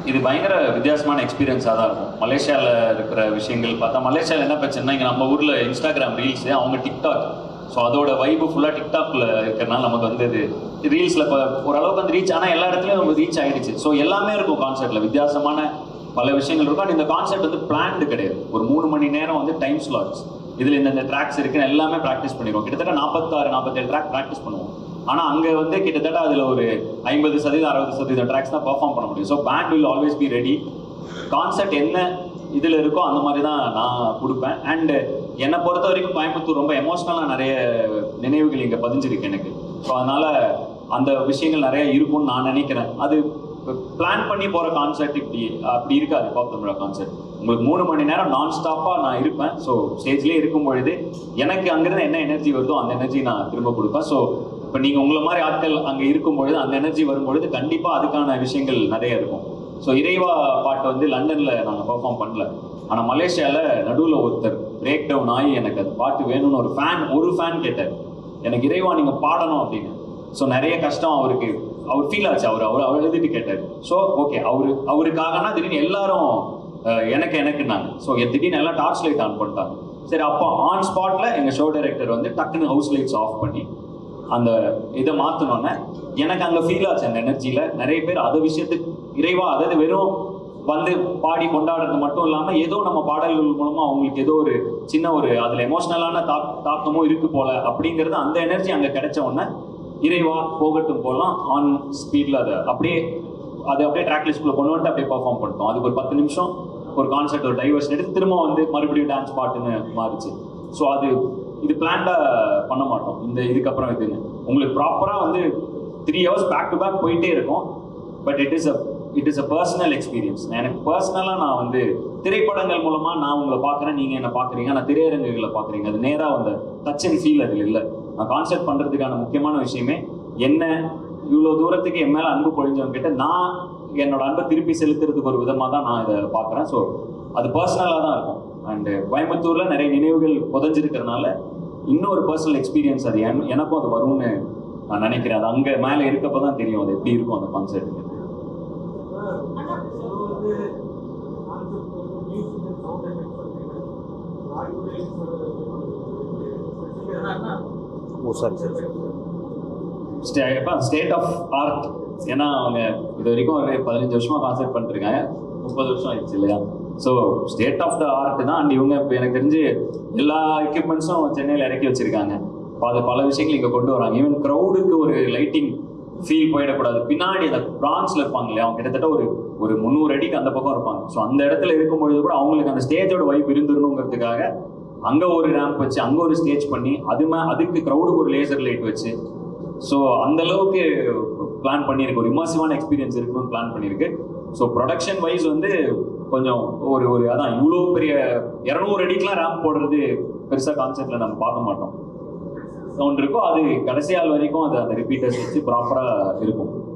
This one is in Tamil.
இது பயங்கர வித்தியாசமான எக்ஸ்பீரியன்ஸாக தான் இருக்கும். மலேசியாவில் இருக்கிற விஷயங்கள் பார்த்தா, மலேசியாவில் என்ன பிரச்சனைனா, இங்கே நம்ம ஊரில் இன்ஸ்டாகிராம் ரீல்ஸு, அவங்க டிக்டாக். ஸோ அதோட வைப்பு ஃபுல்லாக டிக்டாக்ல இருக்கிறனால நமக்கு வந்து இது ரீல்ஸில் இப்போ ஓரளவுக்கு வந்து ரீச், ஆனால் எல்லா இடத்துலையும் நம்ம ரீச் ஆகிடுச்சு. ஸோ எல்லாமே இருக்கும் கான்செர்ட்டில், வித்தியாசமான பல விஷயங்கள் இருக்கும். அண்ட் இந்த கான்செர்ட் வந்து பிளான்டு கிடையாது. ஒரு 3 மணி நேரம் வந்து டைம் ஸ்லாட்ஸ், இதில் இந்த ட்ராக்ஸ் இருக்குன்னு எல்லாமே ப்ராக்டிஸ் பண்ணிடுவோம். கிட்டத்தட்ட 46-47 ட்ராக் ப்ராக்டிஸ் பண்ணுவோம். ஆனால் அங்கே வந்து கிட்டத்தட்ட அதில் ஒரு 50%-60% ட்ராக்ஸ் தான் பெர்ஃபார்ம் பண்ண முடியும். So band will always be ready. Concert என்ன இதில் இருக்கோ அந்த மாதிரி தான் நான் கொடுப்பேன். அண்டு என்னை பொறுத்த வரைக்கும் கோயம்புத்தூர் ரொம்ப எமோஷ்னலாக நிறைய நினைவுகள் இங்கே பதிஞ்சிருக்கு எனக்கு. ஸோ அதனால் அந்த விஷயங்கள் நிறைய இருக்கும்னு நான் நினைக்கிறேன். அது பிளான் பண்ணி போகிற கான்செர்ட் அப்படி இருக்காது. பாப் தமிழா கான்செர்ட் உங்களுக்கு 3 மணி நேரம் நான் ஸ்டாப்பாக நான் இருப்பேன். ஸோ ஸ்டேஜ்லேயே இருக்கும் பொழுது எனக்கு அங்கேருந்து என்ன எனர்ஜி வருதோ அந்த எனர்ஜி நான் திரும்ப கொடுப்பேன். ஸோ இப்போ நீங்கள் உங்களை மாதிரி ஆட்கள் அங்கே இருக்கும்பொழுது அந்த எனர்ஜி வரும்பொழுது கண்டிப்பாக அதுக்கான விஷயங்கள் நிறைய இருக்கும். ஸோ இறைவா பாட்டு வந்து லண்டனில் நாங்கள் பெர்ஃபார்ம் பண்ணல, ஆனால் மலேசியாவில் நடுவில் ஒருத்தர் பிரேக் டவுன் ஆகி எனக்கு அது பாட்டு வேணும்னு ஒரு ஃபேன் கேட்டார், எனக்கு இறைவா நீங்கள் பாடணும் அப்படின்னு. ஸோ நிறைய கஷ்டம் அவர் ஃபீல் ஆச்சு. அவர் எழுதிட்டு கேட்டார். ஸோ ஓகே, அவருக்காகனா திடீர்னு எல்லாரும் எனக்குன்னாங்க. ஸோ திடீர்னு எல்லாம் டார்ச் லைட் ஆன் பண்ணிட்டாங்க. சரி, அப்போ ஆன் ஸ்பாட்டில் எங்கள் ஷோ டைரக்டர் வந்து டக்குன்னு ஹவுஸ் லைட்ஸ் ஆஃப் பண்ணி அந்த இதை மாற்றினோன்னே எனக்கு அங்கே ஃபீல் ஆச்சு. அந்த எனர்ஜியில் நிறைய பேர் அதை விஷயத்துக்கு இறைவா, அதாவது வெறும் வந்து பாடி கொண்டாடுறது மட்டும் இல்லாமல் ஏதோ நம்ம பாடல்கள் மூலமாக அவங்களுக்கு ஏதோ ஒரு சின்ன ஒரு அதில் எமோஷ்னலான தாக்கமும் இருக்குது போல அப்படிங்கிறது, அந்த எனர்ஜி அங்கே கிடைச்ச உடனே இறைவா போகட்டும் போகலாம் ஆன் ஸ்பீடில் அதை அப்படியே ட்ராக் லிஸ்ட்குள்ளே கொண்டு வந்துட்டு அப்படியே பர்ஃபார்ம் பண்ணிட்டோம். அதுக்கு ஒரு 10 நிமிஷம் ஒரு கான்செர்ட், ஒரு டைவர்ஷன் எடுத்து திரும்ப வந்து மறுபடியும் டான்ஸ் பாட்டுன்னு மாறிச்சு. ஸோ இது பிளான்டாக பண்ண மாட்டோம். இதுக்கப்புறம் இதுன்னு உங்களுக்கு ப்ராப்பராக வந்து 3 hours பேக் டு பேக் போயிட்டே இருக்கும். But it is a personal experience. எனக்கு பர்சனலாக நான் வந்து திரைப்படங்கள் மூலமாக நான் உங்களை பார்க்குறேன், நீங்கள் என்ன பார்க்குறீங்க, நான் திரையரங்குகளை பார்க்குறீங்க, அது நேராக அந்த டச் அண்ட் ஃபீல் அதில் இல்லை. நான் கான்செர்ட் பண்ணுறதுக்கான முக்கியமான விஷயமே என்ன, இவ்வளோ தூரத்துக்கு என் மேலே அன்பு பொழிஞ்சவங்க கிட்ட நான் என்னோட அன்பை திருப்பி செலுத்துறதுக்கு ஒரு விதமாக தான் நான் இதை பார்க்குறேன். ஸோ அது பர்சனலாக தான் இருக்கும். அண்டு கோயம்புத்தூரில் நிறைய நினைவுகள் புதஞ்சிருக்கிறதுனால இன்னொரு பர்சனல் எக்ஸ்பீரியன்ஸ் அது எனக்கும் அது வரும்னு நான் நினைக்கிறேன். அது அங்கே மேலே இருக்கப்போ தான் தெரியும் அது எப்படி இருக்கும் அந்த கான்செர்ட்டுக்கு. State of art. ஏன்னா அவங்க இது வரைக்கும் ஒரு 15 வருஷமாக கான்செர்ட் பண்ணிருக்காங்க, 30 வருஷம் ஆயிடுச்சு இல்லையா? So state of the art தான். அண்ட் இவங்க இப்போ எனக்கு தெரிஞ்சு எல்லா எக்யூப்மெண்ட்ஸும் சென்னையில் இறக்கி வச்சிருக்காங்க. அது பல விஷயங்கள் இங்கே கொண்டு வராங்க. ஈவன் க்ரௌடுக்கு ஒரு லைட்டிங் ஃபீல் போயிடக்கூடாது. பின்னாடி அந்த பிரான்ஸில் இருப்பாங்க இல்லையா, அவங்க கிட்டத்தட்ட ஒரு 300 அடிக்கு அந்த பக்கம் இருப்பாங்க. ஸோ அந்த இடத்துல இருக்கும்பொழுது கூட அவங்களுக்கு அந்த ஸ்டேஜோட வைப் இருந்துடணுங்கிறதுக்காக அங்கே ஒரு ரேம்ப் வச்சு அங்கே ஒரு ஸ்டேஜ் பண்ணி அதுக்கு க்ரௌடுக்கு ஒரு லேசர் லைட் வச்சு, ஸோ அந்த அளவுக்கு பிளான் பண்ணியிருக்கு. ஒரு இமர்சிவான எக்ஸ்பீரியன்ஸ் இருக்கணும்னு பிளான் பண்ணியிருக்கு. ஸோ ப்ரொடக்ஷன் வைஸ் வந்து கொஞ்சம் அதான் இவ்வளோ பெரிய 200 அடிக்கெலாம் ரேம்ப் போடுறது பெருசாக கான்செப்டில் நம்ம பார்க்க மாட்டோம். சவுண்ட் இருக்கும், அது கடைசி ஆள் வரைக்கும் அது அந்த ரிப்பீட்டர்ஸ் வச்சு ப்ராப்பராக இருக்கும்.